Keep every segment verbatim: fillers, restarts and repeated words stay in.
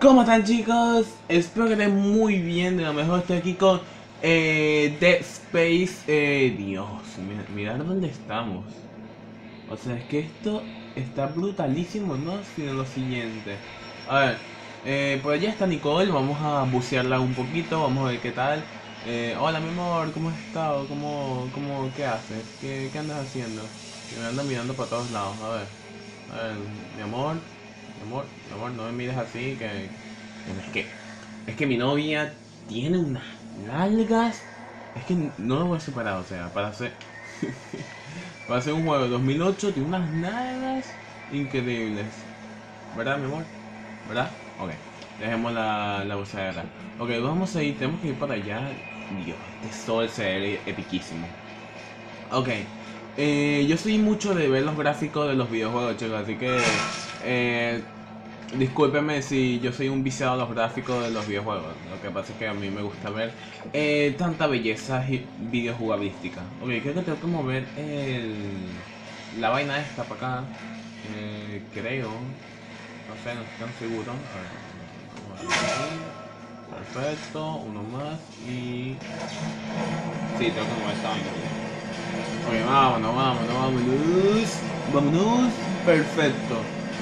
¿Cómo están, chicos? Espero que estén muy bien. De lo mejor estoy aquí con eh, Dead Space. Eh, Dios, mi- mirad dónde estamos. O sea, es que esto está brutalísimo, ¿no? Sino lo siguiente. A ver, eh, por allá está Nicole. Vamos a bucearla un poquito. Vamos a ver qué tal. Eh, hola, mi amor, ¿cómo has estado? ¿Cómo, cómo, qué haces? ¿Qué, qué andas haciendo? Que me andan mirando para todos lados. A ver, a ver, mi amor. Mi amor, mi amor, no me mires así, que, que es que es que mi novia tiene unas nalgas. Es que no lo voy a superar, o sea, para hacer para hacer un juego de dos mil ocho tiene unas nalgas increíbles. ¿Verdad, mi amor? ¿Verdad? Ok, dejemos la, la buceadera. Ok, vamos a ir, tenemos que ir para allá. Dios, este sol se ve epiquísimo. Ok, eh, yo soy mucho de ver los gráficos de los videojuegos, chicos, así que eh, discúlpeme si yo soy un viciado a los gráficos de los videojuegos. Lo que pasa es que a mí me gusta ver eh, tanta belleza y videojugabilística. Ok, creo que tengo que mover el, la vaina esta para acá. Eh, creo. No sé, no estoy tan seguro. A ver, vamos a ver ahí. Perfecto, uno más y... Sí, tengo que mover esta vaina. Ok, vámonos, vámonos, vámonos. Vámonos. Perfecto.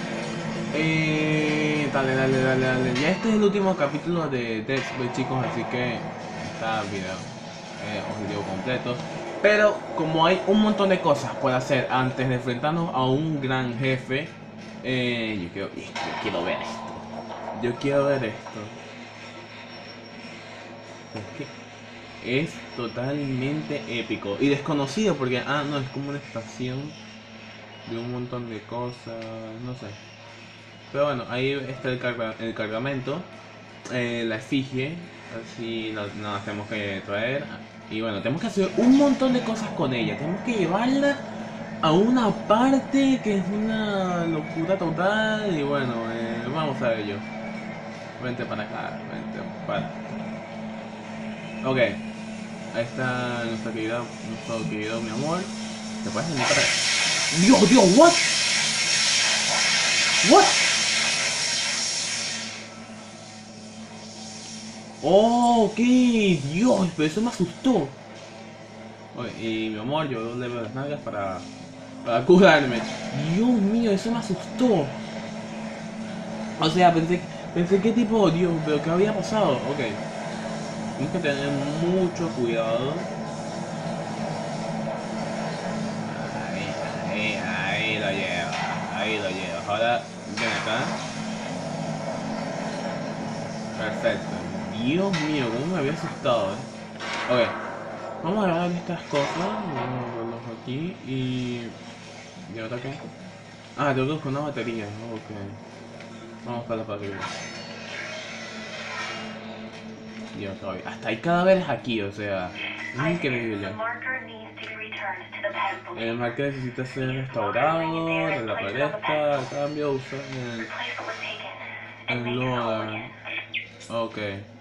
Eh, dale, dale, dale, dale. Ya este es el último capítulo de Dead Space, chicos, así que está video, eh, objetivo completo. Pero como hay un montón de cosas por hacer antes de enfrentarnos a un gran jefe, eh, yo, quiero, yo quiero ver esto. Yo quiero ver esto. Es que es totalmente épico y desconocido porque, ah, no, es como una estación de un montón de cosas, no sé. Pero bueno, ahí está el, carga el cargamento, eh, la efigie, así nos, nos tenemos que traer. Y bueno, tenemos que hacer un montón de cosas con ella. Tenemos que llevarla a una parte que es una locura total. Y bueno, eh, vamos a ello. Vente para acá, vente para... Ok, ahí está nuestro querido, nuestro querido mi amor. ¿Te puedes venir para acá? Dios, Dios, what? What? Oh, ok, Dios, pero eso me asustó. Oye, y mi amor, yo le veo las nalgas para, para curarme. Dios mío, eso me asustó. O sea, pensé, pensé qué tipo, Dios, pero qué había pasado. Ok, tienes que tener mucho cuidado. Ahí, ahí, ahí lo llevas, ahí lo llevas. Ahora, ven acá. Perfecto. Dios mío, cómo me había asustado, eh. Ok, vamos a agarrar estas cosas, vamos a verlos aquí y... ¿Y ahora qué? Ah, tengo que buscar una batería, ok. Vamos para la batería. Dios, todavía. Hasta hay cadáveres aquí, o sea, es increíble. El marker necesita ser restaurado, desaparezca, a cambio usa el, el loader. Ok.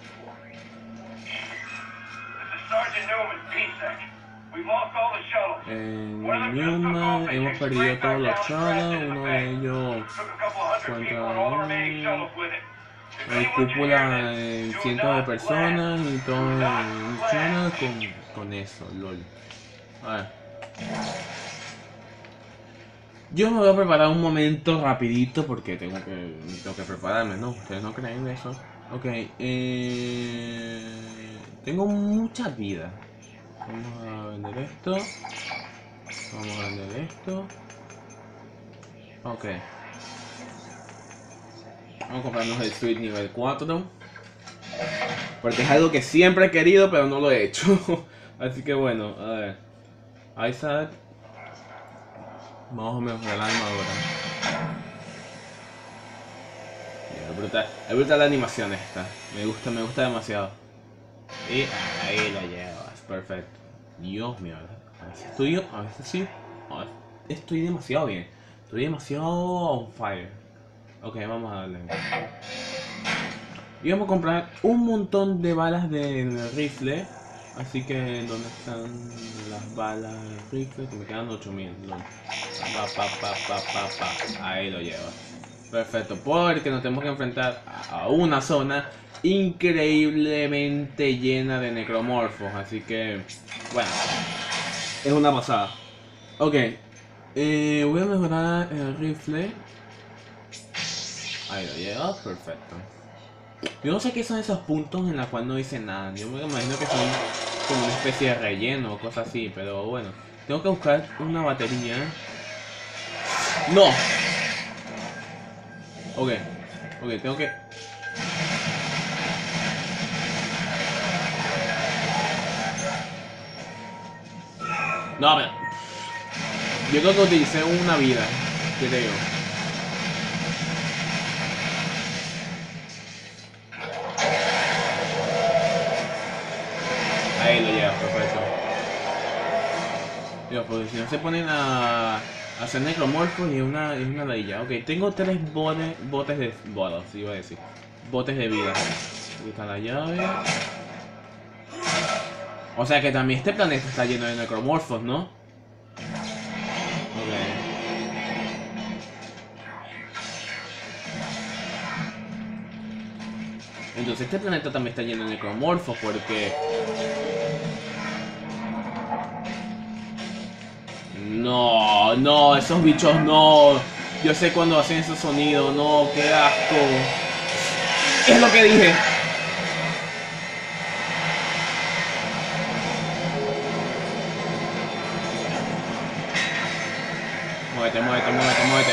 En Newman hemos perdido todos los shuttles, uno de ellos cuenta hay cúpula en cientos de personas y todo en shuttle con, con eso, lol. A ver. Yo me voy a preparar un momento rapidito porque tengo que, tengo que prepararme, ¿no? Ustedes no creen eso. Ok, eh, tengo mucha vida. Vamos a vender esto. Vamos a vender esto. Ok. Vamos a comprarnos el suite nivel cuatro. Porque es algo que siempre he querido, pero no lo he hecho. Así que bueno, a ver. Isaac. Vamos a mejorar la armadura. Es brutal, es brutal la animación esta. Me gusta, me gusta demasiado. Y ahí la llevas, perfecto. Dios mío, a veces estoy, a veces sí. A veces estoy demasiado bien. Estoy demasiado on fire. Ok, vamos a darle. Y vamos a comprar un montón de balas del rifle. Así que, ¿dónde están las balas del rifle? Que me quedan ocho mil. Pa, pa, pa, pa, pa, pa. Ahí lo llevas. Perfecto, porque nos tenemos que enfrentar a una zona increíblemente llena de necromorfos, así que, bueno, es una pasada. Ok, eh, voy a mejorar el rifle. Ahí lo llevo, perfecto. Yo no sé qué son esos puntos en los cuales no dice nada, yo me imagino que son como una especie de relleno o cosas así, pero bueno. Tengo que buscar una batería. ¡No! Ok, ok, tengo que... No, pero... Yo creo que utilicé una vida, creo. Ahí lo llevas, perfecto. Dios, porque si no se ponen a... a hacer necromorfos y es una, es una ladilla. Ok, tengo tres botes, botes de... bolos, iba a decir. Botes de vida. Aquí está la llave. O sea que también este planeta está lleno de necromorfos, ¿no? Ok. Entonces este planeta también está lleno de necromorfos porque... No, no, esos bichos no. Yo sé cuando hacen esos sonidos, no, qué asco. Es lo que dije. Muévete, muévete, muévete, muévete.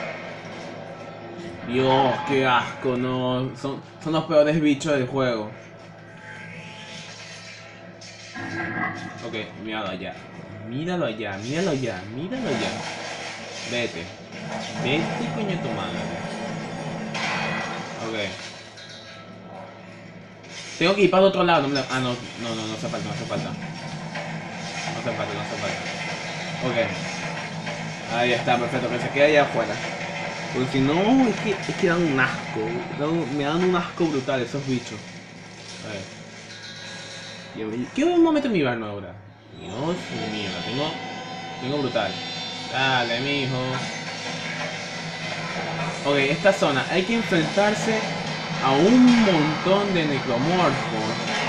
Dios, qué asco, no. Son, son los peores bichos del juego. Ok, míralo allá. Míralo allá, míralo allá, míralo allá. Vete. Vete, coño, tu madre. Ok. Tengo que ir para el otro lado. No me la... Ah, no, no, no, no hace falta, no hace falta. No hace falta, no hace falta. Ok. Ahí está, perfecto, que se quede allá afuera. Porque si no, es que, es que dan un asco. Dan, me dan un asco brutal esos bichos. A ver. ¿Qué momento mi barno ahora? Dios mío, la tengo. Tengo brutal. Dale, mijo. Ok, esta zona hay que enfrentarse a un montón de necromorfos.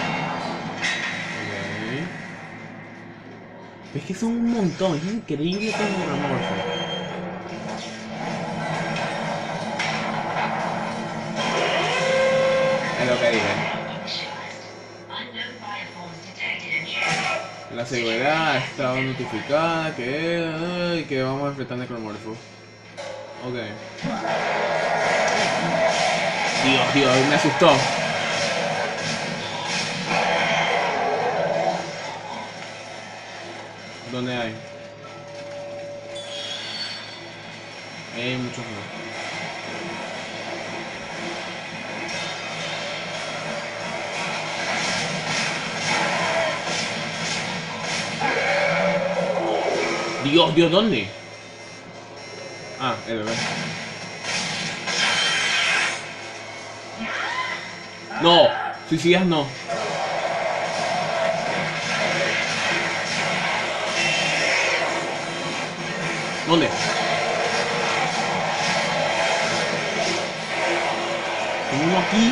Ok. Es que son un montón, es increíble estos necromorfos. Es lo que dije. La seguridad ha estado notificada que, que vamos a enfrentar necromorfos. Ok. Dios, Dios, me asustó. ¿Dónde hay? Hay muchos más. Dios, Dios, ¿dónde? Ah, el bebé. No, suicidas no. ¿Dónde? Uno aquí.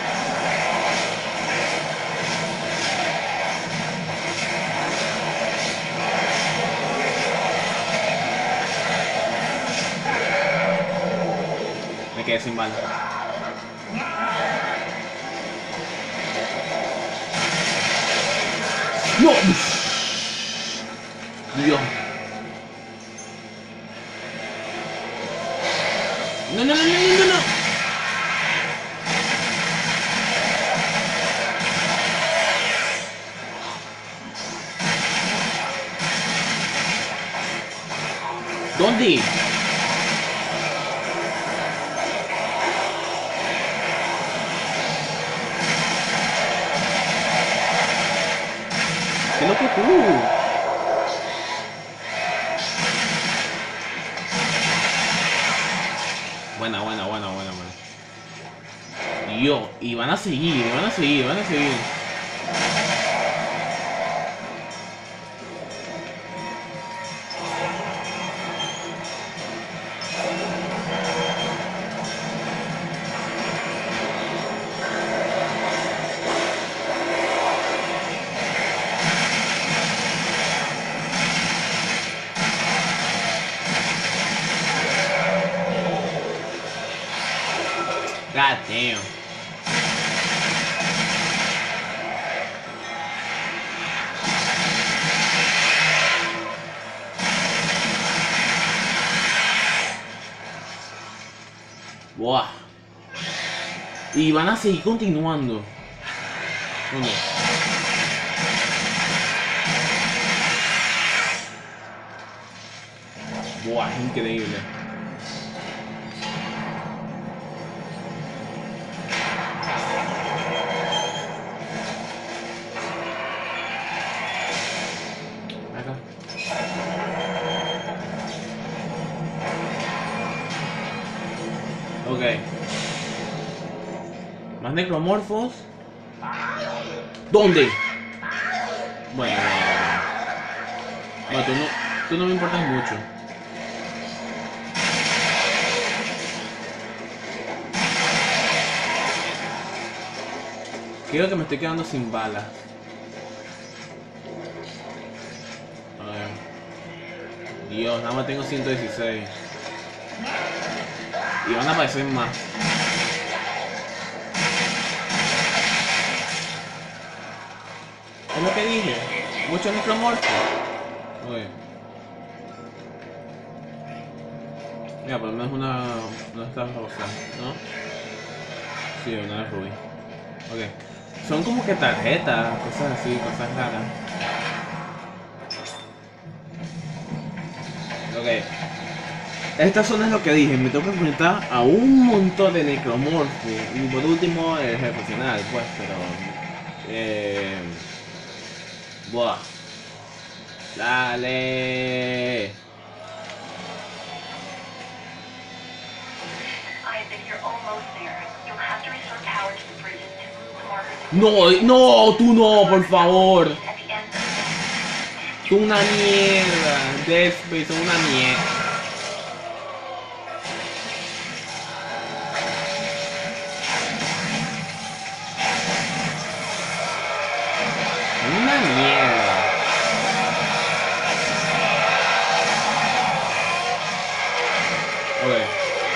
Me quedé sin bala. ¡No! Dios. No, no, no, no, no, no. ¿Dónde? ¡Qué loco tú! Buena, buena, buena, buena, buena. Dios, y van a seguir, van a seguir, van a seguir. God damn. Buah. Y van a seguir continuando. ¿Dónde? Buah, es increíble. Acá. Ok. Más necromorfos. ¿Dónde? Bueno, bueno, tú no, tú no me importas mucho. Creo que me estoy quedando sin balas. A ver. Dios, nada más tengo ciento dieciséis. Y van a aparecer más. Es lo que dije. Muchos necromorfos. Oye. Mira, por lo menos una... No está rosa, ¿no? Sí, una de rubí. Ok. Son como que tarjetas, cosas así, cosas raras. Ok. Esta zona es lo que dije, me tengo que enfrentar a un montón de necromorfos. Y por último el jefe final, pues, pero... Eh... Buah. Dale. No, no, tú no, por favor. Tú una mierda. Dead Space, son una mierda. Una mierda. Ok.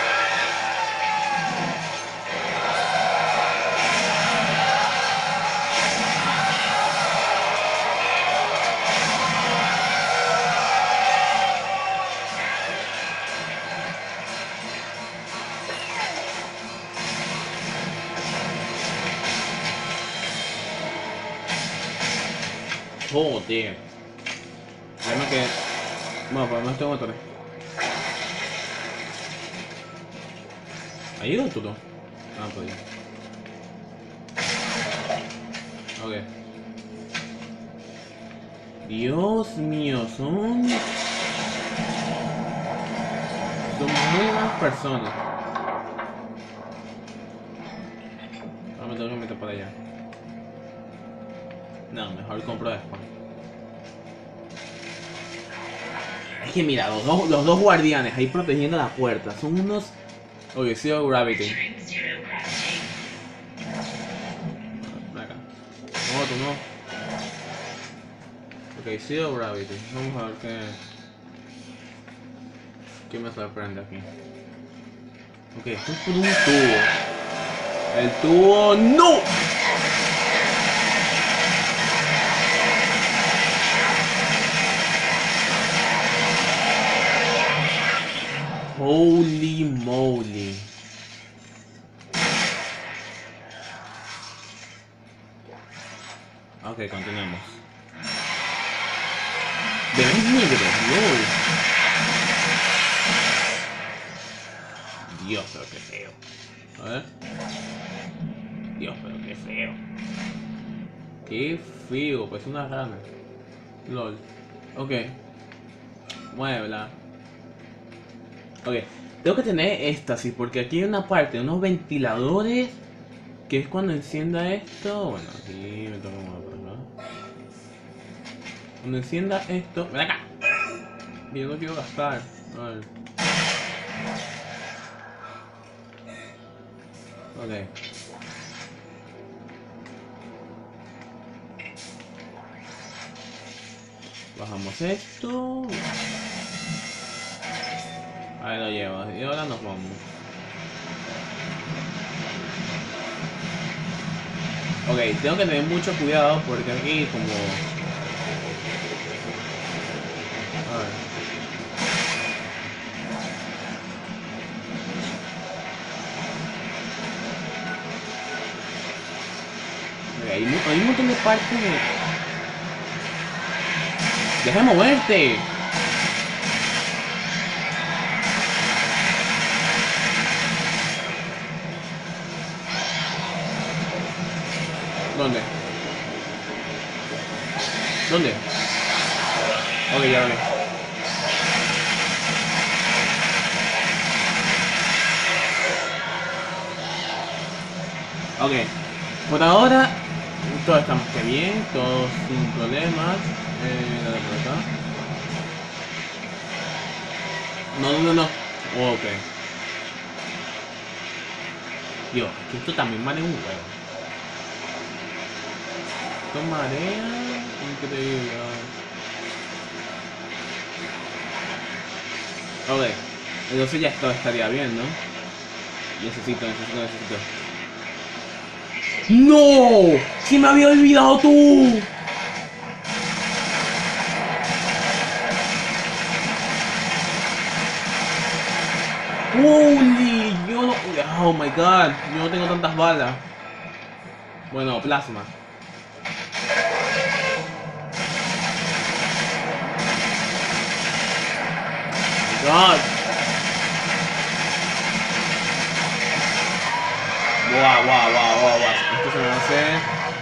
Joder. Déjame que... Bueno, por lo menos tengo tres. ¿Ha ido tú? Ah, pues ya. Ok. Dios mío, son... Son muy buenas personas. Ahora me tengo que meter para allá. No, mejor compro después. Es que mira, los dos, los dos guardianes ahí protegiendo la puerta. Son unos... Oye, Zero Gravity. Ven acá. No, tú no. Ok, Zero Gravity. Vamos a ver qué... ¿Qué me sorprende aquí? Ok, esto es por un tubo. El tubo... ¡No! Holy moly. Ok, continuemos. Bebés negros, Dios. Dios, pero qué feo. A ver. Dios, pero qué feo. Qué feo, pues una rana. Lol. Ok. Muévela. Ok. Tengo que tener éxtasis porque aquí hay una parte, unos ventiladores. Que es cuando encienda esto. Bueno, aquí me toca mover, ¿no? Cuando encienda esto. ¡Ven acá! Yo no quiero gastar. A ver. Ok. Bajamos esto. Ahí lo llevo. Y ahora nos vamos. Ok, tengo que tener mucho cuidado porque aquí como... A ver. Ok, hay, mu- hay un montón de partes de... ¡Deja de moverte! ¿Dónde? ¿Dónde? Ok, ya lo vi. Ok, por ahora todo está más que bien, todo sin problemas. Eh, dale por acá. No, no, no, no. Oh, ok. Dios, que esto también marea un huevo. Esto marea increíble. Ok, entonces ya esto estaría bien, ¿no? Necesito, necesito, necesito. ¡No! ¡Sí me había olvidado tú! ¡Holy! Yo no... Oh my god, yo no tengo tantas balas. Bueno, plasma. God. Guau, guau, guau, guau, guau. Esto se me va a hacer...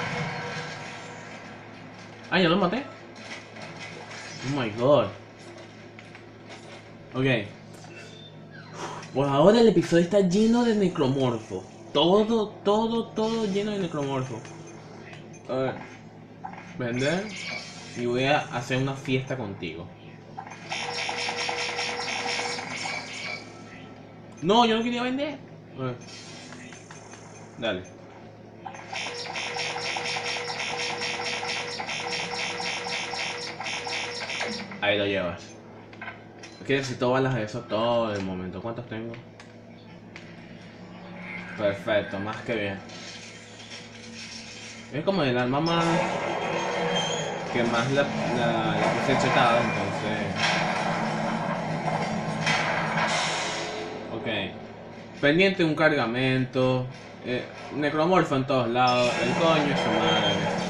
Ah, ya lo maté. Oh my god. Ok. Por ahora el episodio está lleno de necromorfo. Todo, todo, todo lleno de necromorfo. A ver. Vender. Y voy a hacer una fiesta contigo. No, yo no quería vender. A ver. Dale. Ahí lo llevas. Es que necesito balas de eso todo el momento. ¿Cuántos tengo? Perfecto, más que bien. Es como el arma más... que más la, la, la puse chetada, entonces... Ok. Pendiente un cargamento. Eh, necromorfo en todos lados. El coño es su madre.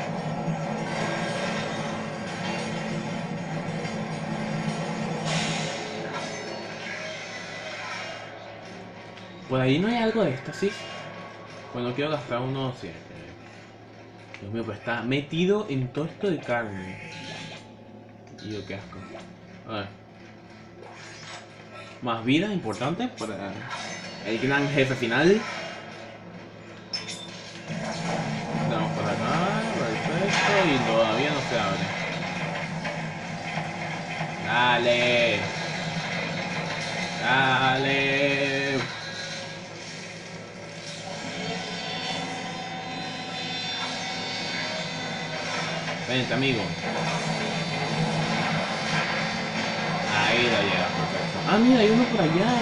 Por ahí no hay algo de esto, ¿sí? Bueno, quiero gastar uno siete. Dios mío, pues está metido en todo esto de carne. Y yo, qué asco. A ver. Más vida, importante para el gran jefe final. Vamos por acá, perfecto. Y todavía no se abre. Dale. Dale. Vente, amigo. Ahí lo llevas, perfecto. Ah, mira, hay uno por allá.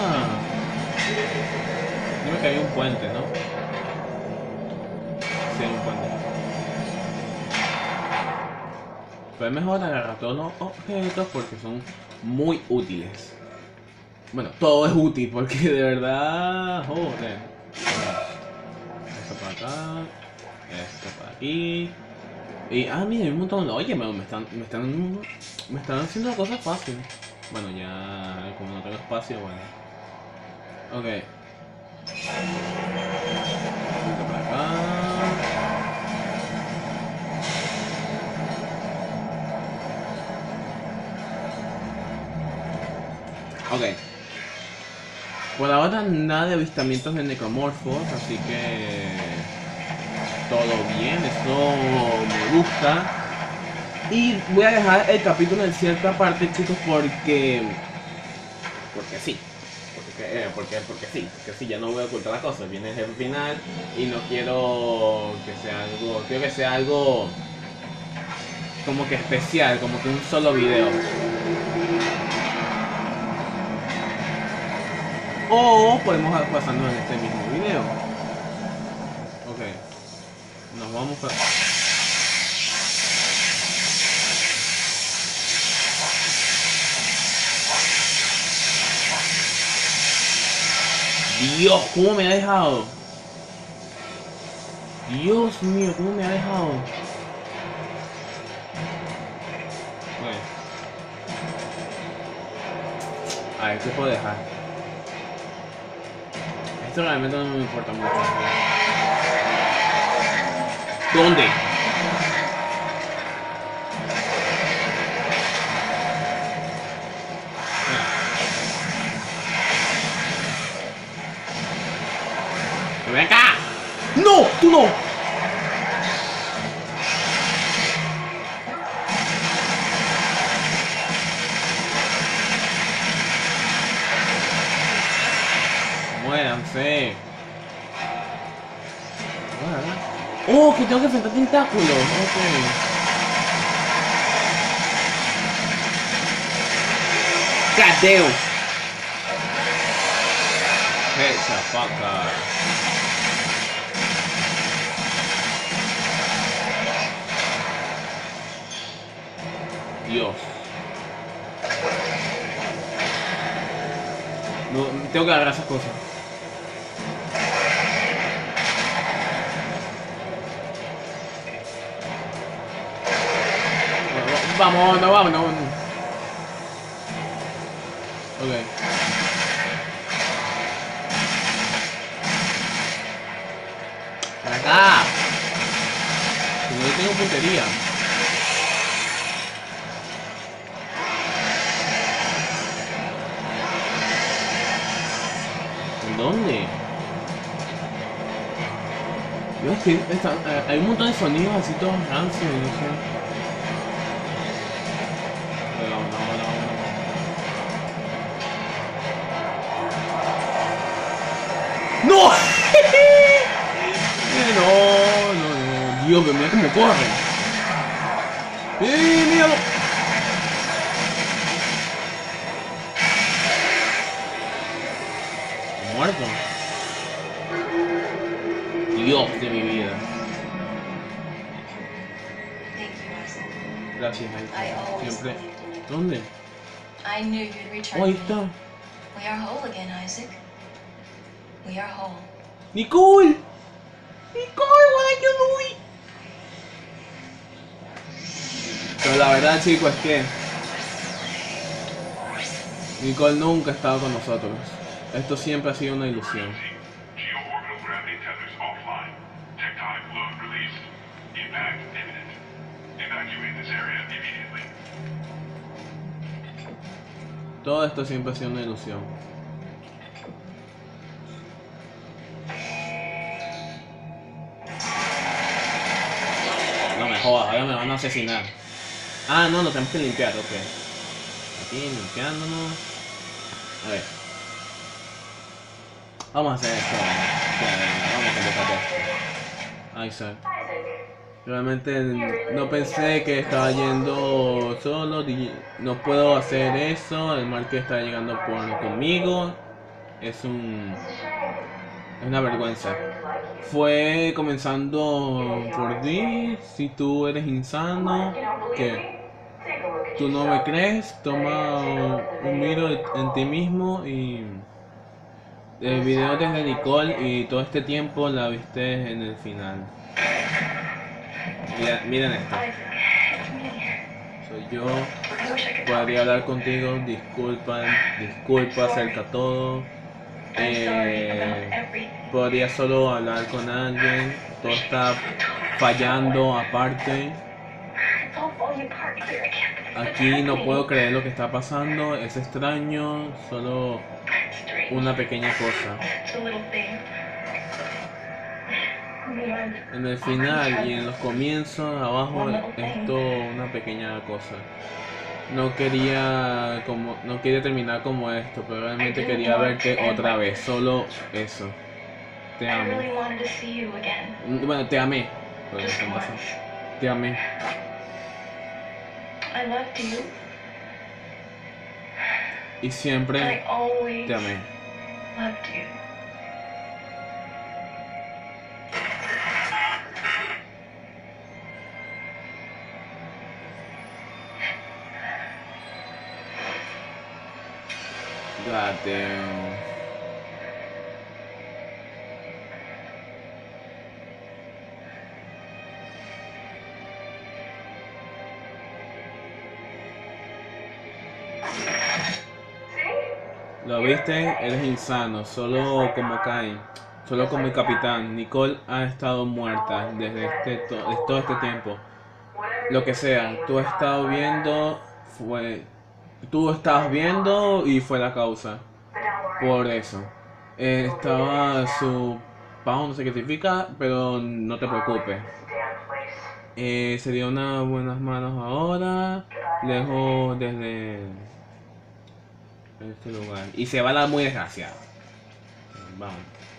Dime que hay un puente, ¿no? Sí, hay un puente. Pero es mejor agarrar todos los objetos porque son muy útiles. Bueno, todo es útil porque de verdad... Joder. Esto para acá. Esto para aquí. Y, ah, mira, hay un montón de... Oye, me, me están, me están... Me están haciendo la cosa fácil. Bueno, ya... Como no tengo espacio, bueno. Ok. Esto para acá. Ok. Por ahora nada de avistamientos de necromorfos, así que... Todo bien, eso me gusta. Y voy a dejar el capítulo en cierta parte, chicos, porque... Porque sí. Porque, eh, porque, porque sí, porque sí, ya no voy a ocultar las cosas. Viene el jefe final y no quiero que sea algo... Quiero que sea algo... Como que especial, como que un solo video. O podemos pasarnos en este mismo video. Ok. Nos nos vamos para... Dios, ¿cómo me ha dejado? Dios mío, ¿cómo me ha dejado? Bueno. A ver, ¿qué puedo dejar? Esto realmente no me importa mucho. ¿Dónde? ¡Ven acá! ¡No! ¡Tú no! Muéranse. Oh, que tengo que enfrentar tentáculos. Ok. Gadeo. Esa fucker. Dios. No, tengo que agarrar esas cosas. Vamos, no, vamos, no. Ok. Acá. Que no tengo puntería. ¿Dónde? Yo es que está, eh, hay un montón de sonidos así todos rancios, no sé. No, no, no, no. ¡No! No, no, no. Dios, que mira cómo corre. ¡Eh, míralo! Muerto. Dios de mi vida. Gracias, Isaac. Siempre. ¿Dónde? Oh, ahí está. We are whole again, Isaac. We are whole. Nicole! Nicole, what are you doing? Pero la verdad, chicos, es que Nicole nunca ha estado con nosotros. Esto siempre ha sido una ilusión. Todo esto siempre ha sido una ilusión. No me jodas, ahora me van a asesinar. Ah, no, lo tenemos que limpiar, ok. Aquí limpiándonos. A ver. Vamos a hacer esto. Vamos a completar esto. Isaac. Realmente no pensé que estaba yendo solo. No puedo hacer eso. El mal que está llegando por conmigo. Es un... Es una vergüenza. Fue comenzando por ti. Si tú eres insano, ¿qué? ¿Tú no me crees? Toma un miro en ti mismo y... El video desde Nicole y todo este tiempo la viste en el final. Mira, miren esto. Soy yo. Podría hablar contigo. Disculpa, disculpa acerca de todo. Eh, podría solo hablar con alguien. Todo está fallando aparte. Aquí no puedo creer lo que está pasando. Es extraño. Solo una pequeña cosa. En el final y en los comienzos abajo esto una pequeña cosa. No quería como no quería terminar como esto, pero realmente quería verte otra vez. Solo eso. Te amo. Bueno, te amé. Te amé. Y siempre te amé. God damn. ¿Lo viste? Eres insano, solo como Cain, solo como el capitán. Nicole ha estado muerta desde este to desde todo este tiempo. Lo que sea, tú has estado viendo, fue, tú estabas viendo y fue la causa. Por eso. Eh, estaba su Pound, no sé qué significa, pero no te preocupes. Eh, sería unas buenas manos ahora, lejos desde este lugar. Y se va a dar muy desgraciado. Vamos.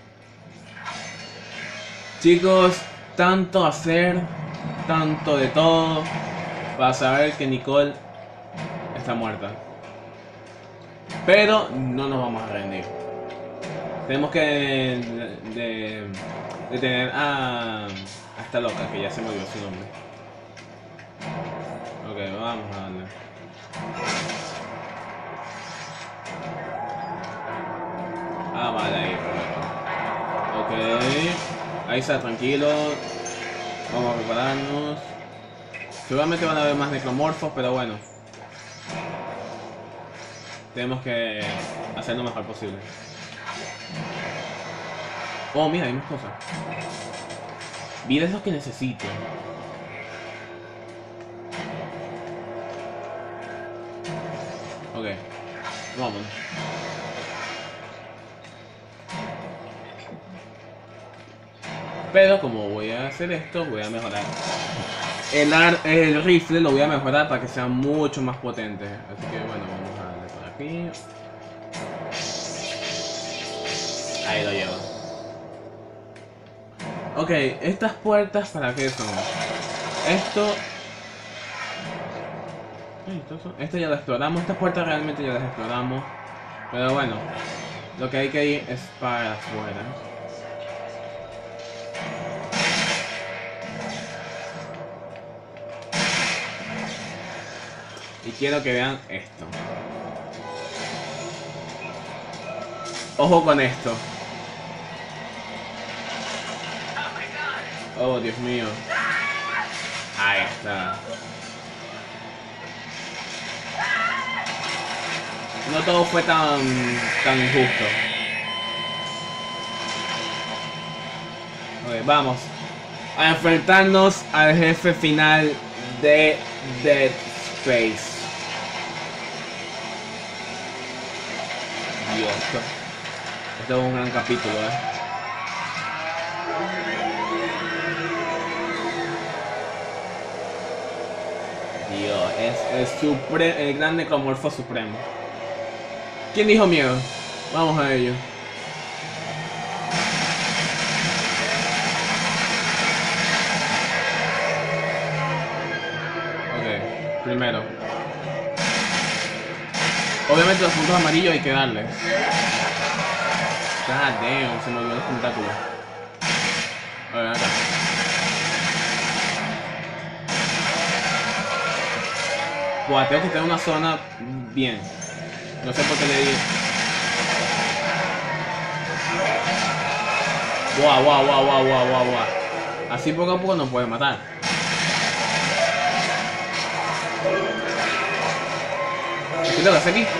Chicos, tanto hacer, tanto de todo, para saber que Nicole está muerta. Pero no nos vamos a rendir. Tenemos que de, de, detener a, a esta loca, que ya se me olvidó su nombre. Ok, vamos a darle. Ah, vale, ahí, perfecto. Ok, ahí está, tranquilo. Vamos a prepararnos. Seguramente van a haber más necromorfos, pero bueno. Tenemos que hacer lo mejor posible. Oh, mira, hay más cosas. Vida es lo que necesito. Ok, vamos. Pero como voy a hacer esto, voy a mejorar. El, ar el rifle lo voy a mejorar para que sea mucho más potente. Así que bueno, vamos a darle por aquí. Ahí lo llevo. Ok, estas puertas, ¿para qué son? Esto... Esto ya lo exploramos, estas puertas realmente ya las exploramos. Pero bueno, lo que hay que ir es para afuera. Y quiero que vean esto. Ojo con esto. Oh, Dios mío. Ahí está. No todo fue tan, tan injusto. Ok, vamos a enfrentarnos al jefe final de Dead Space. Dios, esto, esto es un gran capítulo, eh. Dios, es el, supre el gran necromorfo supremo. ¿Quién dijo miedo? Vamos a ello. Ok, primero. Obviamente los puntos amarillos hay que darles. God damn, se me olvidó el tentáculo. A ver, acá. Buah, tengo que tener una zona bien. No sé por qué le di. Buah, buah, buah, buah, buah, buah, buah. Así poco a poco nos puede matar. ¿Qué tengo que hacer aquí?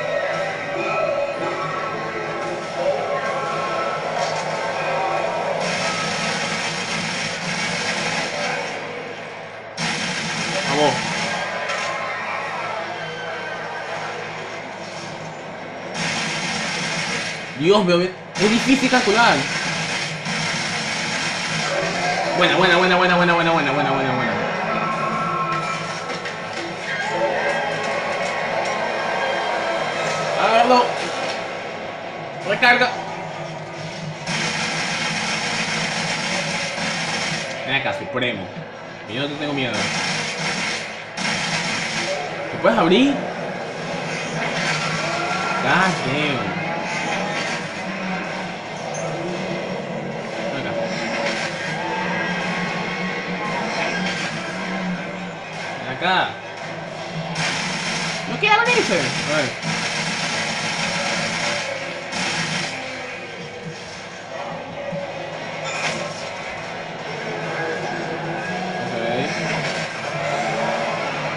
Vamos. Dios mío, es difícil calcular. Buena, buena, buena, buena, buena, buena, buena, buena, buena, buena. Agárralo. Recarga. Ven acá, supremo. Yo no te tengo miedo. ¿Te puedes abrir? God damn. Acá. No quiere abrirse. A ver.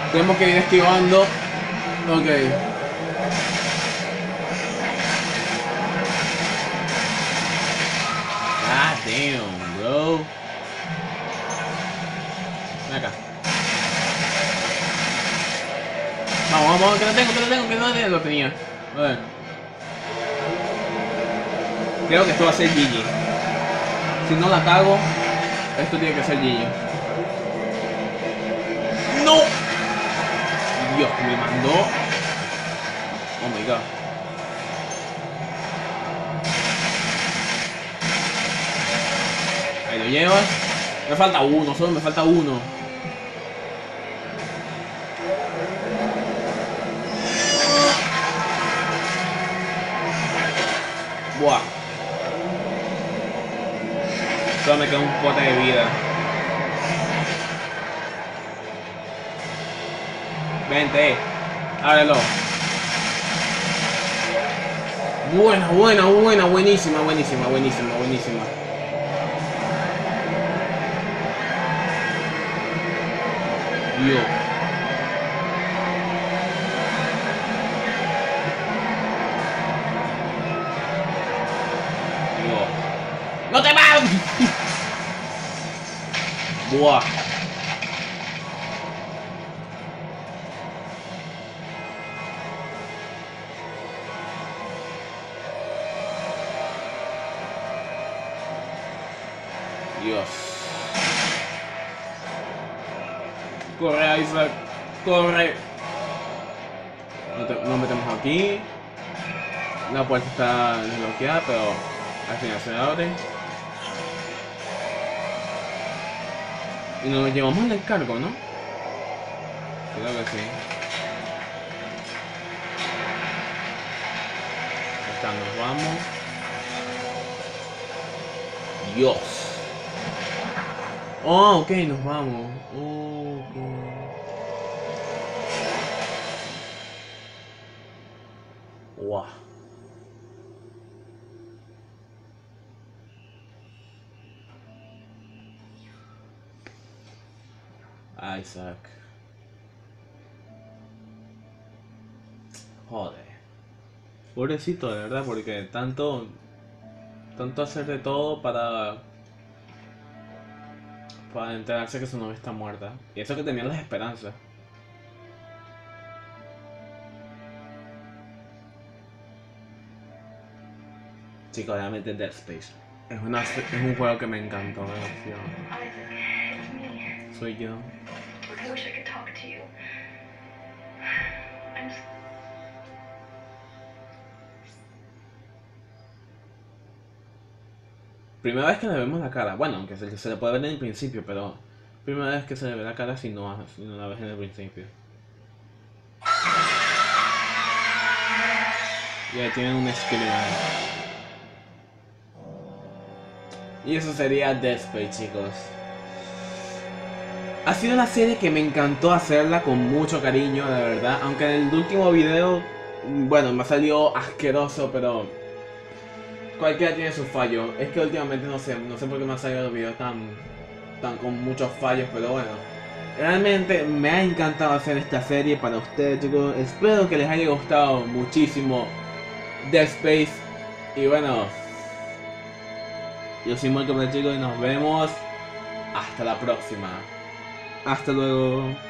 Tenemos que ir esquivando. Ok. Ah, damn, bro. Ven acá. Vamos, vamos, que lo tengo, que lo tengo, que lo tengo. Lo tenía. A ver. Creo que esto va a ser G G. Si no la cago, esto tiene que ser G G. ¡No! Dios, me mandó. Oh my god. Ahí lo llevas. Me falta uno, solo me falta uno. Buah. Solo me queda un pote de vida. Vente. Ábrelo. Buena, buena, buena, buenísima, buenísima, buenísima, buenísima. Dios. Dios. ¡No te vas! Buah. Dios. Corre, Isaac. Corre. Nos, te, nos metemos aquí. La puerta está desbloqueada, pero al final se abre. Y nos llevamos el descargo, ¿no? Creo que sí. Acá nos vamos. Dios. Oh, ok, nos vamos. Oh, okay. Wow. Isaac. Joder. Pobrecito, de verdad, porque tanto... Tanto hacer de todo para... Para enterarse que su novia está muerta. Y eso que tenía las esperanzas. Chicos, realmente Dead Space es, una, es un juego que me encantó, demasiado. Soy yo. I wish I could talk to you. I'm just... Primera vez que le vemos la cara. Bueno, aunque se, se le puede ver en el principio, pero... Primera vez que se le ve la cara si no, si no la ves en el principio. Y ahí tienen un screen. Y eso sería Dead Space, chicos. Ha sido una serie que me encantó hacerla con mucho cariño, de verdad. Aunque en el último video, bueno, me salió asqueroso, pero cualquiera tiene sus fallos. Es que últimamente no sé, no sé por qué me han salido los videos tan, tan con muchos fallos, pero bueno. Realmente me ha encantado hacer esta serie para ustedes, chicos. Espero que les haya gustado muchísimo Dead Space. Y bueno, yo soy Marco, chicos, y nos vemos hasta la próxima. Hasta luego.